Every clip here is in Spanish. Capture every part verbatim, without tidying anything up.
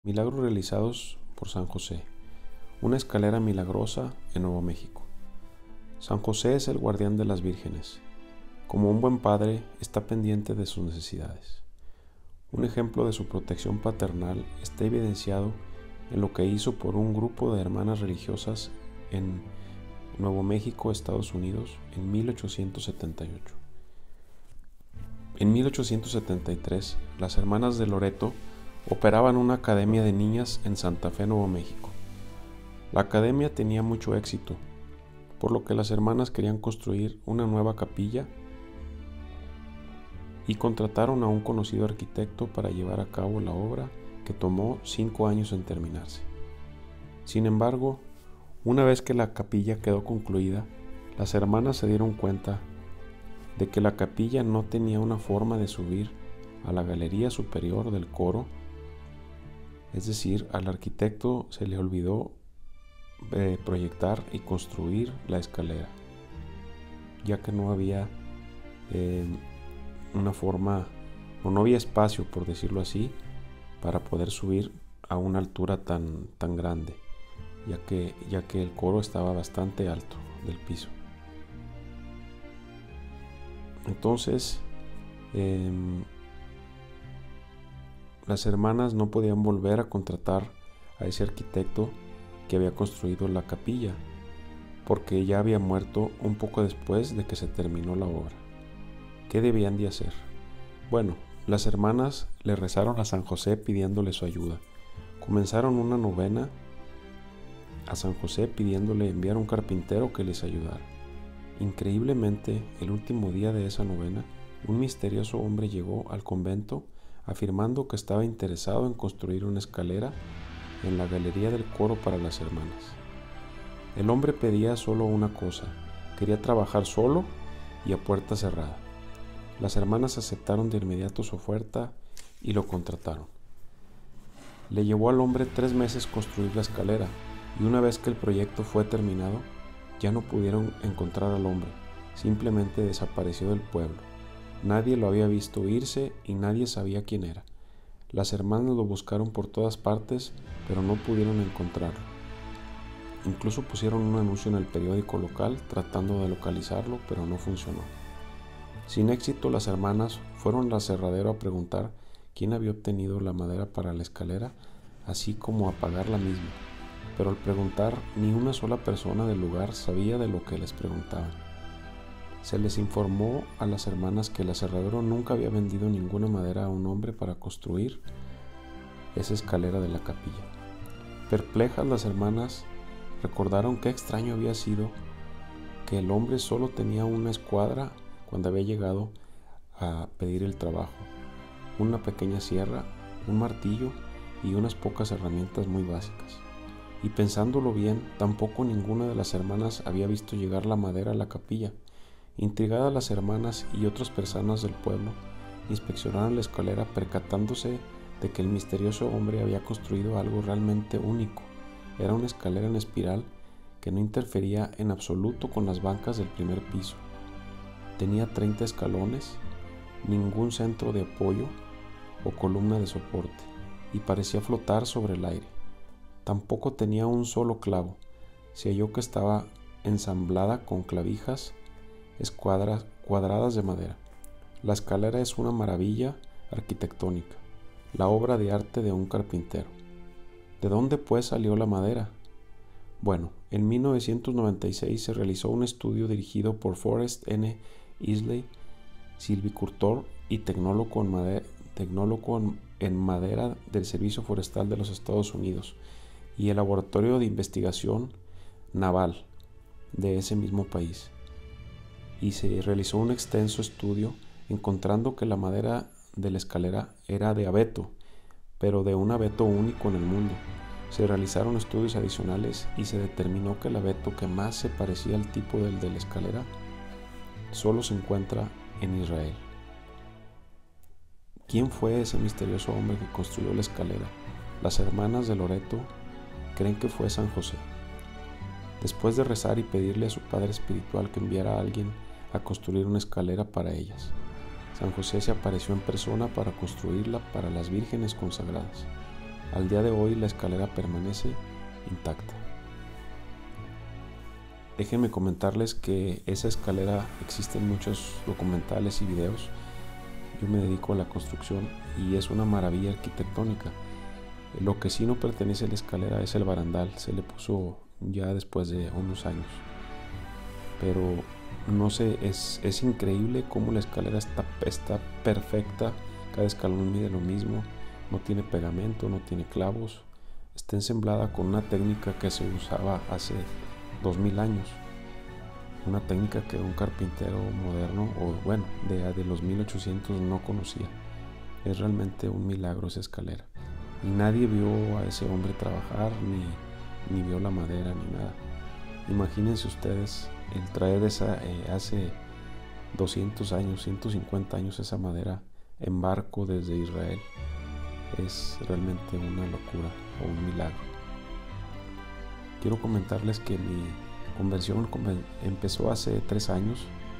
Milagros realizados por San José. Una escalera milagrosa en Nuevo México. San José es el guardián de las vírgenes. Como un buen padre, está pendiente de sus necesidades. Un ejemplo de su protección paternal está evidenciado en lo que hizo por un grupo de hermanas religiosas en Nuevo México, Estados Unidos, en mil ochocientos setenta y ocho. En mil ochocientos setenta y tres, las hermanas de Loreto operaban una academia de niñas en Santa Fe, Nuevo México. La academia tenía mucho éxito, por lo que las hermanas querían construir una nueva capilla y contrataron a un conocido arquitecto para llevar a cabo la obra, que tomó cinco años en terminarse. Sin embargo, una vez que la capilla quedó concluida, las hermanas se dieron cuenta de que la capilla no tenía una forma de subir a la galería superior del coro. Es decir, al arquitecto se le olvidó eh, proyectar y construir la escalera, ya que no había eh, una forma, o no había espacio, por decirlo así, para poder subir a una altura tan, tan grande, ya que, ya que el coro estaba bastante alto del piso. Entonces, eh, las hermanas no podían volver a contratar a ese arquitecto que había construido la capilla, porque ya había muerto un poco después de que se terminó la obra. ¿Qué debían de hacer? Bueno, las hermanas le rezaron a San José pidiéndole su ayuda. Comenzaron una novena a San José pidiéndole enviar un carpintero que les ayudara. Increíblemente, el último día de esa novena, un misterioso hombre llegó al convento afirmando que estaba interesado en construir una escalera en la galería del coro para las hermanas. El hombre pedía solo una cosa: quería trabajar solo y a puerta cerrada. Las hermanas aceptaron de inmediato su oferta y lo contrataron. Le llevó al hombre tres meses construir la escalera, y una vez que el proyecto fue terminado, ya no pudieron encontrar al hombre. Simplemente desapareció del pueblo. Nadie lo había visto irse y nadie sabía quién era. Las hermanas lo buscaron por todas partes, pero no pudieron encontrarlo. Incluso pusieron un anuncio en el periódico local tratando de localizarlo, pero no funcionó. Sin éxito, las hermanas fueron al aserradero a preguntar quién había obtenido la madera para la escalera, así como a pagar la misma. Pero al preguntar, ni una sola persona del lugar sabía de lo que les preguntaban. Se les informó a las hermanas que el aserradero nunca había vendido ninguna madera a un hombre para construir esa escalera de la capilla. Perplejas, las hermanas recordaron qué extraño había sido que el hombre solo tenía una escuadra cuando había llegado a pedir el trabajo: una pequeña sierra, un martillo y unas pocas herramientas muy básicas. Y pensándolo bien, tampoco ninguna de las hermanas había visto llegar la madera a la capilla. Intrigadas, las hermanas y otras personas del pueblo inspeccionaron la escalera, percatándose de que el misterioso hombre había construido algo realmente único. Era una escalera en espiral que no interfería en absoluto con las bancas del primer piso. Tenía treinta escalones, ningún centro de apoyo o columna de soporte, y parecía flotar sobre el aire. Tampoco tenía un solo clavo. Se halló que estaba ensamblada con clavijas escuadras cuadradas de madera. La escalera es una maravilla arquitectónica, la obra de arte de un carpintero. ¿De dónde pues salió la madera? Bueno, en mil novecientos noventa y seis se realizó un estudio dirigido por Forrest N. Isley, silvicultor y tecnólogo en madera, tecnólogo en madera del Servicio Forestal de los Estados Unidos y el Laboratorio de Investigación Naval de ese mismo país. Y se realizó un extenso estudio encontrando que la madera de la escalera era de abeto, pero de un abeto único en el mundo. Se realizaron estudios adicionales y se determinó que el abeto que más se parecía al tipo del de la escalera solo se encuentra en Israel. ¿Quién fue ese misterioso hombre que construyó la escalera? Las hermanas de Loreto creen que fue San José. Después de rezar y pedirle a su padre espiritual que enviara a alguien a construir una escalera para ellas, San José se apareció en persona para construirla para las vírgenes consagradas. Al día de hoy la escalera permanece intacta. Déjenme comentarles que esa escalera, existen muchos documentales y videos. Yo me dedico a la construcción y es una maravilla arquitectónica. Lo que sí no pertenece a la escalera es el barandal, se le puso ya después de unos años. Pero no sé, es, es increíble cómo la escalera está, está perfecta, cada escalón mide lo mismo, no tiene pegamento, no tiene clavos, está ensamblada con una técnica que se usaba hace dos mil años, una técnica que un carpintero moderno, o bueno, de, de los mil ochocientos no conocía. Es realmente un milagro esa escalera. Y nadie vio a ese hombre trabajar, ni, ni vio la madera, ni nada. Imagínense ustedes el traer esa, eh, hace doscientos años, ciento cincuenta años, esa madera en barco desde Israel. Es realmente una locura o un milagro. Quiero comentarles que mi conversión empezó hace tres años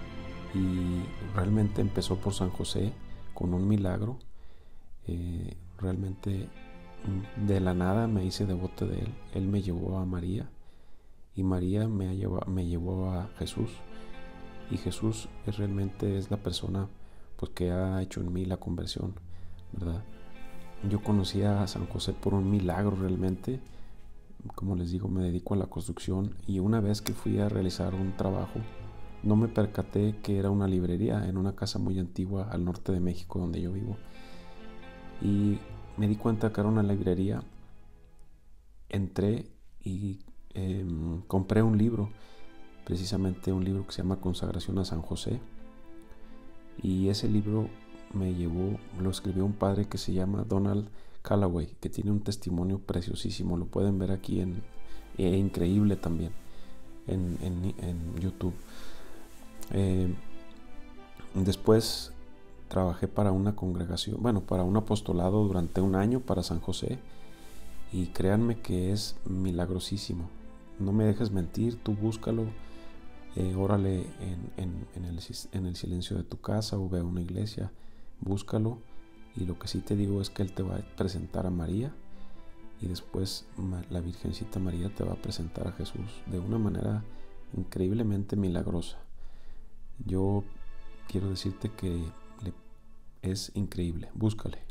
y realmente empezó por San José con un milagro. Eh, realmente de la nada me hice devoto de él. Él me llevó a María y María me llevó, me llevó a Jesús, y Jesús es, realmente es la persona pues, que ha hecho en mí la conversión, ¿verdad? Yo conocí a San José por un milagro realmente. Como les digo, me dedico a la construcción y una vez que fui a realizar un trabajo, no me percaté que era una librería en una casa muy antigua al norte de México donde yo vivo, y me di cuenta que era una librería. Entré y eh, compré un libro, precisamente un libro que se llama Consagración a San José, y ese libro me llevó, lo escribió un padre que se llama Donald Callaway, que tiene un testimonio preciosísimo, lo pueden ver aquí en, e increíble también en, en, en YouTube. Eh, después trabajé para una congregación, bueno, para un apostolado durante un año para San José, y créanme que es milagrosísimo. No me dejes mentir, tú búscalo, eh, órale en, en, en, el, en el silencio de tu casa o ve a una iglesia, búscalo. Y lo que sí te digo es que Él te va a presentar a María, y después la Virgencita María te va a presentar a Jesús de una manera increíblemente milagrosa. Yo quiero decirte que le, es increíble, búscale.